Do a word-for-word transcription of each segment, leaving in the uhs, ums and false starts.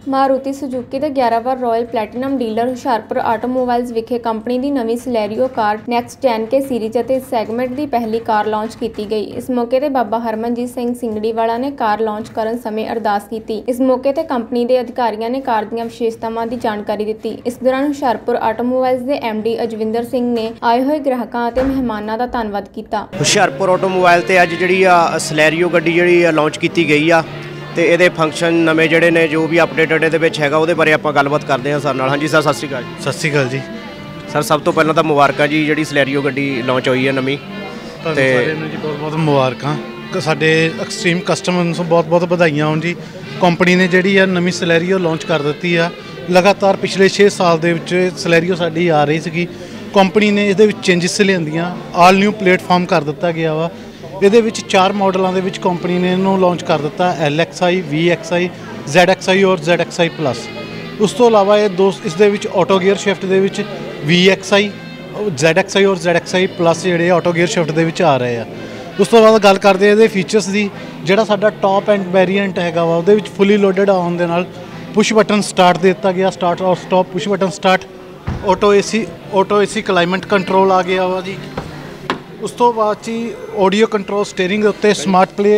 Maruti Suzuki के ग्यारह वार royal platinum dealer Hoshiarpur automobiles विखे कंपनी की नवीं सिलेरियो कार नैक्सट जैन के सीरीज और इस सैगमेंट की पहली कार लॉन्च की गई। इस मौके पर बाबा हरमनजीत सिंह सिंगड़ीवाला ने कार लॉन्च करने समय अरदास की। इस मौके पर कंपनी के अधिकारियों ने कार दी विशेषतावां की जानकारी दी। इस दौरान हुशियारपुर आटोमोबाइल्स के एम डी अजविंदर सिंह ने आए हुए ग्राहकों और मेहमानों का धन्यवाद किया। हुशियारपुर आटोमोबाइल से अज जी सिलेरियो गड्डी जी लॉन्च की गई आ तो ये फंक्शन नवे जोड़े ने जो भी अपडेटेड है वो बारे आप गलबात करते हैं सर। हाँ जी सर, सत श्री अकाल। सत श्री अकाल जी सर। सब तो पहले तो मुबारक जी जी सिलेरियो गड्डी लॉन्च हुई है नवी, तो जी बहुत बहुत मुबारक। साडे एक्सट्रीम कस्टमर नूं बहुत बहुत बधाइयां होण जी। कंपनी ने जी नवी सिलेरियो लॉन्च कर दी है। लगातार पिछले छे साल के सिलेरियो साडी आ रही सी। कंपनी ने ये चेंजिस लियांदियां, आल न्यू प्लेटफॉर्म कर दिता गया वा। ये चार मॉडलों के कंपनी ने इन्हों लॉन्च कर दिता, L X I, V X I, Z X I और जैड एक्स आई प्लस। उस तो इलावा ये दो इस ऑटो गियर शिफ्ट के V X I, Z X I और जैड एक्स आई प्लस जोड़े ऑटो गियर शिफ्ट के आ रहे हैं। उस तो बाद गल करते हैं फीचर्स की। जोड़ा साडा टॉप एंड वेरीएंट है वो फुली लोडेड आने के नाल पुश बटन स्टार्ट दे दिता गया, स्टार्ट और stop push button start. Auto A C auto A C climate control आ गया वा जी। उस तो बाद जी ऑडियो कंट्रोल स्टेयरिंग के उत्ते smart play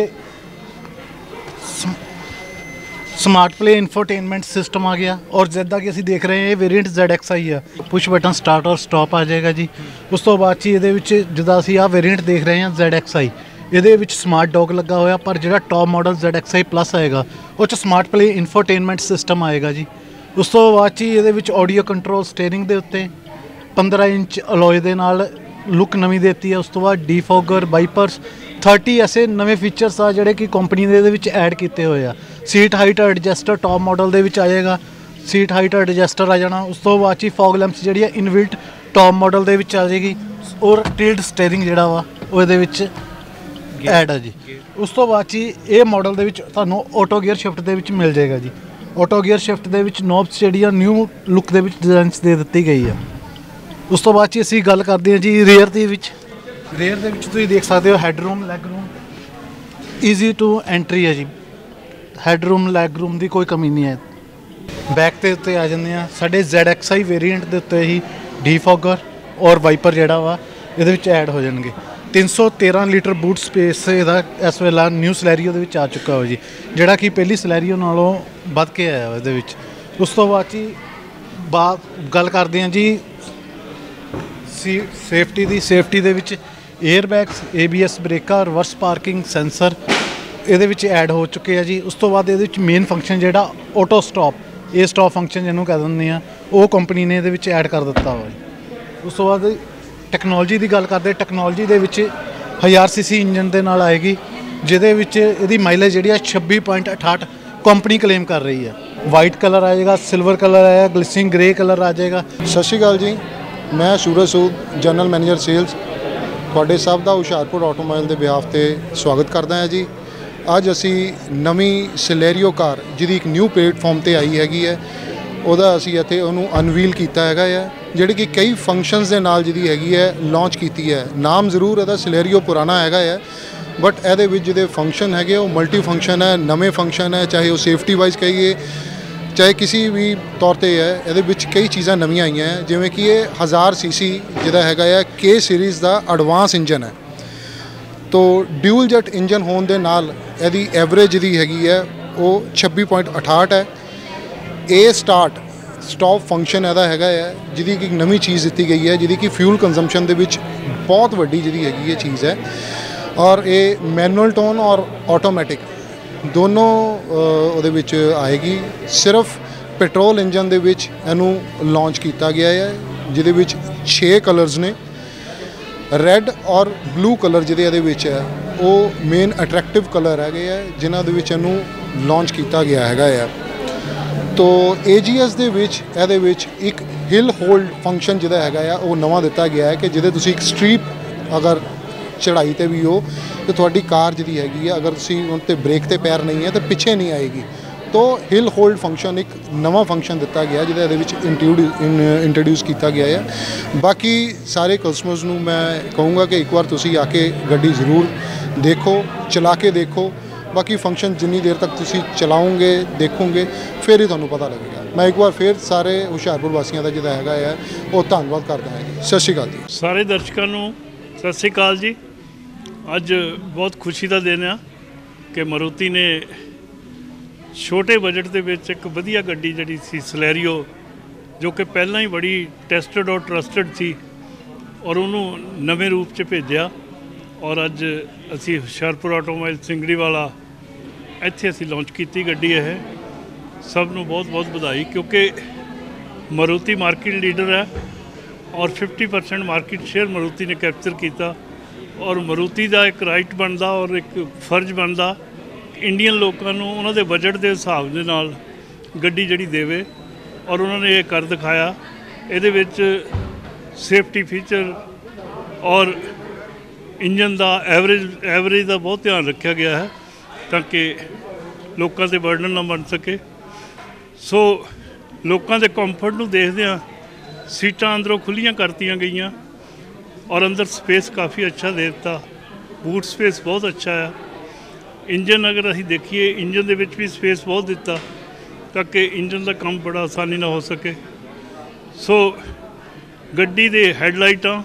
smart play infotainment system आ गया। और जिदा कि असी देख रहे हैं ये वेरिएंट जैड एक्स आई है, पुश बटन स्टार्ट और स्टॉप आ जाएगा जी। उस तो बाद जी ये जिदा असी आ वेरिएंट देख रहे हैं जैड एक्स आई, ये स्मार्ट डॉक लगा हुआ, पर जो top model Z X I plus आएगा वो स्मार्ट प्ले इंफोटेनमेंट सिस्टम आएगा जी। उस तो बाद जी ये ऑडियो कंट्रोल स्टेयरिंग के उत्ते पंद्रह इंच अलॉय दे नाल लुक नवी देती है। उस तो बाद डीफॉगर, वाइपर्स, थर्टी ऐसे नवे फीचर्स आ जोड़े कि कंपनी ने ऐड किए हुए आ। Seat height adjuster top model के आएगा, सीट हाइट एडजस्टर आ जाना। उस तो बाद फॉग लैंप्स जी इनबिल्ट टॉप मॉडल के आ जाएगी और टिल्ड स्टेयरिंग जोड़ा वा वो ऐड है जी। उस तो बाद जी ये मॉडल के तुहानूं ऑटो गियर शिफ्ट के मिल जाएगा जी। ऑटो गियर शिफ्ट के नॉब्स जी न्यू लुक के डिजाइन दे दी गई है। उस तो बाद असी गल करते हैं जी रेयर के रेयर के तुम देख सकते हो headroom leg room easy to entry है जी। हैडरूम लैग रूम की कोई कमी नहीं है। बैक के उत्ते आ जाते हैं साढ़े जैड एक्स आई वेरीएंट के उत्ते ही डीफॉगर और वाइपर जोड़ा वा ये ऐड हो जाएंगे। तीन सौ तेरह लीटर बूट स्पेस इसका इस वेला न्यू सिलेरियो के आ चुका हो जी, जोड़ा कि पहली सिलेरियो नालों वध के आया ये। उस तो बाद जी बात गल करते हैं जी सी सेफ्टी की। सेफ्टी के air bags, A B S ब्रेका, रिवर्स पार्किंग सेंसर ये ऐड हो चुके हैं जी। उस तो बाद ये मेन फंक्शन जोड़ा auto stop, A stop function जिन्होंने कह देंगे हैं वो कंपनी ने ये ऐड कर दिता हुआ जी। उस तो बाद टैक्नोलॉजी की गल करते, टैक्नोलॉजी के हज़ार सी सी इंजन के नाल आएगी जिहदे माइलेज जी छब्बी पॉइंट अठाहठ कंपनी क्लेम कर रही है। वाइट कलर आएगा, सिल्वर कलर आएगा, ग्लिसरिंग ग्रे कलर आ जाएगा। सत श्री अकाल जी, मैं Suraj Sood general manager sales तुहाडे सब का हुशियारपुर आटोमोबाइल के बिहाफ से स्वागत करदा है जी। अज असी नवी सिलेरियो कार जिहदी एक न्यू प्लेटफॉर्म पर आई हैगी है उहदा असी इत्थे उहनूं अनवील कीता हैगा है, जिहड़ी कि कई फंक्शनस दे नाल जिहदी हैगी है लॉन्च कीती है। नाम जरूर इहदा सिलेरियो पुराना हैगा है बट इहदे विच जिहदे फंक्शन हैगे वो मल्टी फंक्शन है, नवे फंक्शन है, चाहे वो सेफ्टी वाइज कहिए चाहे किसी भी तौर पर है। ये कई चीज़ां नवीं आईयां हैं जिवें कि ये हज़ार सी सी जिहदा हैगा है के सीरीज़ का एडवांस इंजन है। तो ड्यूल जेट इंजन होने दे नाल इहदी एवरेज जिहदी हैगी है वो छब्बी पॉइंट अठाहठ है। ए स्टार्ट स्टॉप फंक्शन इहदा हैगा है जिहदी कि नवीं चीज़ दी गई है जिहदी कि फ्यूल कंजम्पशन दे विच बहुत वड्डी जिहदी हैगी ये चीज़ है। और ये मैनुअल टोन और ऑटोमैटिक दोनों ਉਹਦੇ ਵਿੱਚ आएगी। सिर्फ पेट्रोल इंजन ਦੇ ਵਿੱਚ ਇਹਨੂੰ लॉन्च किया गया है ਜਿਹਦੇ ਵਿੱਚ छे कलर्स ने। रैड और ब्लू कलर ਜਿਹਦੇ ਇਹਦੇ ਵਿੱਚ है वो मेन अट्रैक्टिव कलर है जिन्हां ਦੇ ਵਿੱਚ ਇਹਨੂੰ लॉन्च किया गया है। तो ए जी एस ਦੇ ਵਿੱਚ ਇਹਦੇ ਵਿੱਚ एक हिल होल्ड फंक्शन ਜਿਹੜਾ ਹੈਗਾ ਆ ਉਹ ਨਵਾਂ ਦਿੱਤਾ ਗਿਆ है कि ਜਿਹਦੇ ਤੁਸੀਂ एक स्ट्रीप अगर चढ़ाई पर भी हो तो थोड़ी कार जी हैगी अगर तुम उन पर ब्रेक ते पैर नहीं है तो पिछे नहीं आएगी। तो हिल होल्ड फंक्शन एक नवा फंक्शन दिता गया जिहदे इंट्रोड्यूस किया गया है। बाकी सारे कस्टमर्स नूं मैं कहूँगा कि एक बार तुसीं आके गड्डी जरूर देखो, चला के देखो, ਬਾਕੀ ਫੰਕਸ਼ਨ ਜਿੰਨੀ ਦੇਰ ਤੱਕ ਤੁਸੀਂ ਚਲਾਓਗੇ ਦੇਖੋਗੇ ਫਿਰ ਹੀ ਤੁਹਾਨੂੰ ਪਤਾ ਲੱਗੇਗਾ। ਮੈਂ ਇੱਕ ਵਾਰ ਫਿਰ ਸਾਰੇ ਹੁਸ਼ਿਆਰਪੁਰ ਵਾਸੀਆਂ ਦਾ ਜਿਹੜਾ ਹੈਗਾ ਹੈ ਉਹ ਧੰਨਵਾਦ ਕਰਦਾ ਹਾਂ ਜੀ। ਸਤਿ ਸ਼੍ਰੀ ਅਕਾਲ ਜੀ। ਸਾਰੇ ਦਰਸ਼ਕਾਂ ਨੂੰ ਸਤਿ ਸ਼੍ਰੀ ਅਕਾਲ ਜੀ। ਅੱਜ ਬਹੁਤ ਖੁਸ਼ੀ ਦਾ ਦਿਨ ਆ ਕਿ ਮਾਰੂਤੀ ਨੇ ਛੋਟੇ ਬਜਟ ਦੇ ਵਿੱਚ ਇੱਕ ਵਧੀਆ ਗੱਡੀ ਜਿਹੜੀ ਸੀ ਸਲੈਰੀਓ, ਜੋ ਕਿ ਪਹਿਲਾਂ ਹੀ ਬੜੀ ਟੈਸਟਡ ਔਰ ਟਰਸਟਡ ਸੀ, ਔਰ ਉਹਨੂੰ ਨਵੇਂ ਰੂਪ 'ਚ ਭੇਜਿਆ। ਔਰ ਅੱਜ ਅਸੀਂ ਹੁਸ਼ਿਆਰਪੁਰ ਆਟੋਮੋਬਾਈਲ ਸਿੰਗੜੀ ਵਾਲਾ ਇੱਥੇ ਅਸੀਂ ਲਾਂਚ ਕੀਤੀ ਗੱਡੀ। ਇਹ ਸਭ ਨੂੰ ਬਹੁਤ ਬਹੁਤ ਵਧਾਈ, ਕਿਉਂਕਿ ਮਾਰੂਤੀ ਮਾਰਕੀਟ ਲੀਡਰ ਹੈ ਔਰ fifty percent market share Maruti ਨੇ ਕੈਪਚਰ ਕੀਤਾ। ਔਰ ਮਾਰੂਤੀ ਦਾ ਇੱਕ ਰਾਈਟ ਬਣਦਾ ਔਰ ਇੱਕ ਫਰਜ਼ ਬਣਦਾ ਇੰਡੀਅਨ ਲੋਕਾਂ ਨੂੰ ਉਹਨਾਂ ਦੇ ਬਜਟ ਦੇ ਹਿਸਾਬ ਦੇ ਨਾਲ ਗੱਡੀ ਜਿਹੜੀ ਦੇਵੇ, ਔਰ ਉਹਨਾਂ ਨੇ ਇਹ ਕਰ ਦਿਖਾਇਆ। ਇਹਦੇ ਵਿੱਚ ਸੇਫਟੀ ਫੀਚਰ ਔਰ ਇੰਜਨ ਦਾ ਐਵਰੇਜ ਐਵਰੇਜ ਦਾ ਬਹੁਤ ਧਿਆਨ ਰੱਖਿਆ ਗਿਆ ਹੈ ਤਾਂ ਕਿ ਲੋਕਾਂ 'ਤੇ ਬਰਡਨ ਨਾ ਬਣ ਸਕੇ। ਸੋ ਲੋਕਾਂ ਦੇ ਕੰਫਰਟ ਨੂੰ ਦੇਖਦਿਆਂ ਸੀਟਾਂ ਅੰਦਰੋਂ ਖੁੱਲ੍ਹੀਆਂ ਕਰਤੀਆਂ ਗਈਆਂ ਔਰ ਅੰਦਰ ਸਪੇਸ ਕਾਫੀ ਅੱਛਾ ਦੇ ਦਿੱਤਾ। ਬੂਟ ਸਪੇਸ ਬਹੁਤ ਅੱਛਾ ਆ। ਇੰਜਨ ਅਗਰ ਅਸੀਂ ਦੇਖੀਏ, ਇੰਜਨ ਦੇ ਵਿੱਚ ਵੀ ਸਪੇਸ ਬਹੁਤ ਦਿੱਤਾ ਤਾਂ ਕਿ ਇੰਜਨ ਦਾ ਕੰਮ ਬੜਾ ਆਸਾਨੀ ਨਾਲ ਹੋ ਸਕੇ। ਸੋ ਗੱਡੀ ਦੇ ਹੈਡਲਾਈਟਾਂ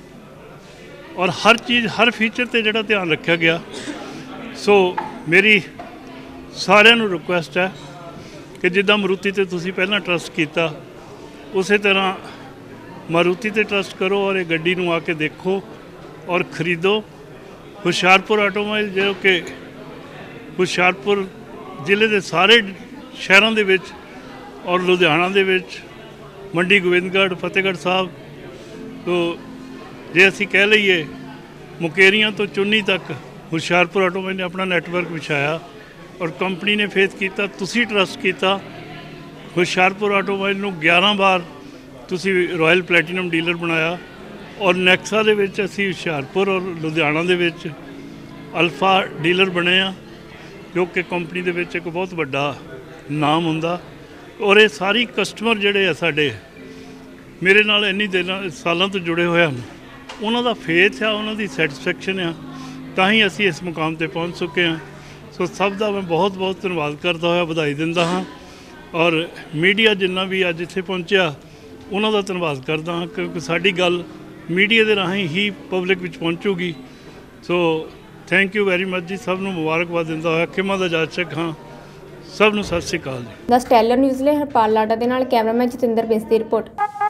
ਔਰ ਹਰ ਚੀਜ਼, ਹਰ ਫੀਚਰ 'ਤੇ ਜਿਹੜਾ ਧਿਆਨ ਰੱਖਿਆ ਗਿਆ। ਸੋ ਮੇਰੀ ਸਾਰਿਆਂ ਨੂੰ ਰਿਕੁਐਸਟ ਹੈ ਕਿ ਜਿੱਦਾਂ ਮਾਰੂਤੀ 'ਤੇ ਤੁਸੀਂ ਪਹਿਲਾਂ ਟਰਸਟ ਕੀਤਾ, ਉਸੇ ਤਰ੍ਹਾਂ ਮਾਰੂਤੀ 'ਤੇ ਟਰਸਟ ਕਰੋ ਔਰ ਇਹ ਗੱਡੀ ਨੂੰ ਆ ਕੇ ਦੇਖੋ ਔਰ ਖਰੀਦੋ। ਹੁਸ਼ਿਆਰਪੁਰ ਆਟੋਮੋਬਾਈਲ ਜੋ ਕਿ ਹੁਸ਼ਿਆਰਪੁਰ ਜ਼ਿਲ੍ਹੇ ਦੇ ਸਾਰੇ ਸ਼ਹਿਰਾਂ ਦੇ ਵਿੱਚ ਔਰ ਲੁਧਿਆਣਾ ਦੇ ਵਿੱਚ, ਮੰਡੀ ਗੋਬਿੰਦਗੜ੍ਹ, ਫਤਿਹਗੜ੍ਹ ਸਾਹਿਬ ਤੋਂ ਜੇ ਅਸੀਂ ਕਹਿ ਲਈਏ ਮੁਕੇਰੀਆਂ ਤੋਂ ਚੁੰਨੀ ਤੱਕ ਹੁਸ਼ਿਆਰਪੁਰ ਆਟੋਮੋਬਾਈਲ ਨੇ ਆਪਣਾ ਨੈਟਵਰਕ ਵਿਛਾਇਆ ਔਰ ਕੰਪਨੀ ਨੇ ਫੇਥ ਕੀਤਾ। ਤੁਸੀਂ ਟਰਸਟ ਕੀਤਾ ਹੁਸ਼ਿਆਰਪੁਰ ਆਟੋਮੋਬਾਈਲ ਨੂੰ। ਗਿਆਰਾਂ ਵਾਰ ਤੁਸੀਂ ਰਾਇਲ ਪਲੈਟੀਨਮ ਡੀਲਰ ਬਣਾਇਆ ਔਰ ਨੈਕਸਾ ਦੇ ਵਿੱਚ ਅਸੀਂ ਹੁਸ਼ਿਆਰਪੁਰ ਔਰ ਲੁਧਿਆਣਾ ਦੇ ਵਿੱਚ ਅਲਫਾ ਡੀਲਰ ਬਣੇ ਆ, ਜੋ ਕਿ ਕੰਪਨੀ ਦੇ ਵਿੱਚ ਇੱਕ ਬਹੁਤ ਵੱਡਾ ਨਾਮ ਹੁੰਦਾ। ਔਰ ਇਹ ਸਾਰੀ ਕਸਟਮਰ ਜਿਹੜੇ ਆ ਸਾਡੇ ਮੇਰੇ ਨਾਲ ਇੰਨੀ ਦਿਨਾਂ ਸਾਲਾਂ ਤੋਂ ਜੁੜੇ ਹੋਏ ਹਨ, ਉਹਨਾਂ ਦਾ ਫੇਥ ਆ, ਉਹਨਾਂ ਦੀ ਸੈਟਿਸਫੈਕਸ਼ਨ ਆ, ਤਾਂ ਹੀ ਅਸੀਂ ਇਸ ਮੁਕਾਮ 'ਤੇ ਪਹੁੰਚ ਚੁੱਕੇ ਹਾਂ। ਸੋ ਸਭ ਦਾ ਮੈਂ ਬਹੁਤ ਬਹੁਤ ਧੰਨਵਾਦ ਕਰਦਾ ਹੋਇਆ ਵਧਾਈ ਦਿੰਦਾ ਹਾਂ। ਔਰ ਮੀਡੀਆ ਜਿੰਨਾ ਵੀ ਅੱਜ ਇੱਥੇ ਪਹੁੰਚਿਆ ਉਹਨਾਂ ਦਾ ਧੰਨਵਾਦ ਕਰਦਾ ਹਾਂ, ਕਿਉਂਕਿ ਸਾਡੀ ਗੱਲ ਮੀਡੀਆ ਦੇ ਰਾਹੀਂ ਹੀ ਪਬਲਿਕ ਵਿੱਚ ਪਹੁੰਚੂਗੀ। So thank you very much ਜੀ। ਸਭ ਨੂੰ ਮੁਬਾਰਕਬਾਦ ਦਿੰਦਾ ਹੋਇਆ ਖਿਮਾ ਦਾ ਜਾਚਕ ਹਾਂ। ਸਭ ਨੂੰ ਸਤਿ ਸ਼੍ਰੀ ਅਕਾਲ ਜੀ। ਦਾ ਸਟੈਲਰ ਨਿਊਜ਼ ਲਈ ਹਰਪਾਲ ਲਾਡਾ ਦੇ ਨਾਲ ਕੈਮਰਾਮੈਨ ਜਤਿੰਦਰ ਬਿੰਸ ਦੀ ਰਿਪੋਰਟ।